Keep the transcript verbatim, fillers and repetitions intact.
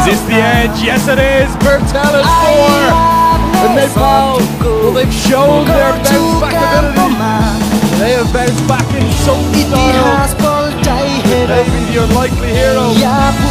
Is this the edge? Yes it is. Bertel is four. And they bow. Well, they've shown their bounce back ability. They have bounced back in some style. Maybe the unlikely hero.